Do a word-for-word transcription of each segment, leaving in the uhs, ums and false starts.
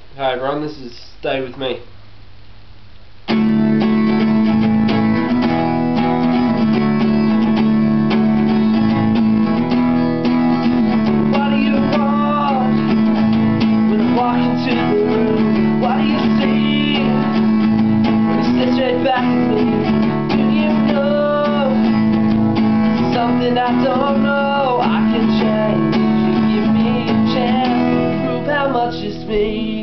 Hi everyone, this is Stay With Me. What do you want when I walk into the room? What do you see when you stare straight back at me? Do you know something I don't know? I can change if you give me a chance to prove how much this means.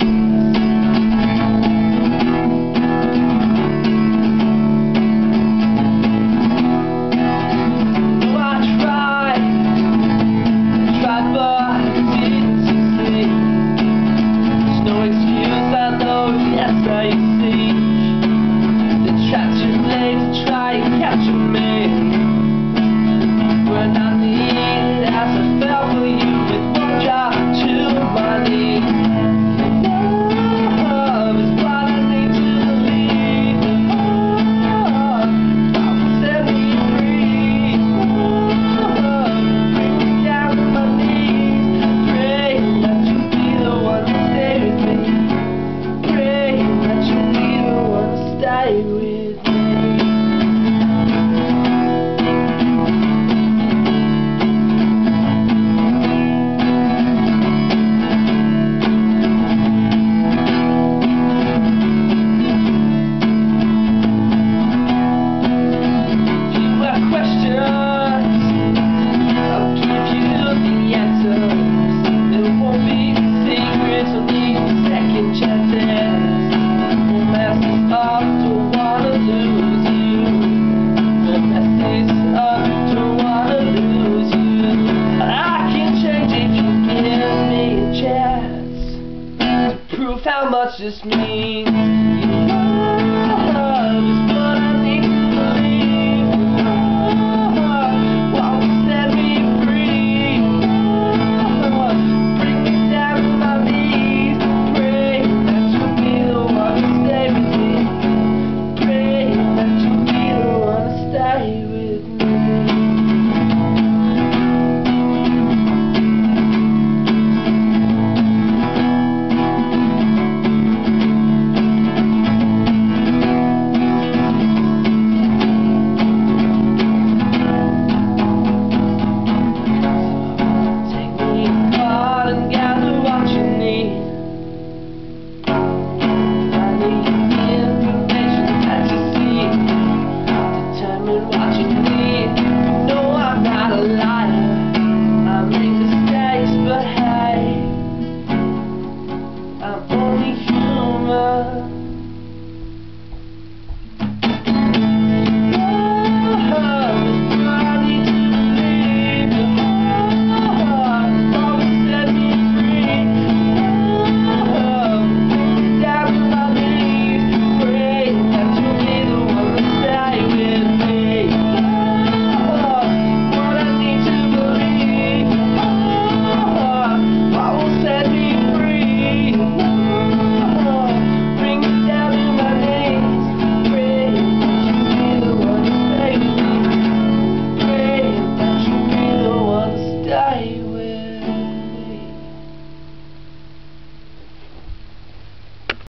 How much this means.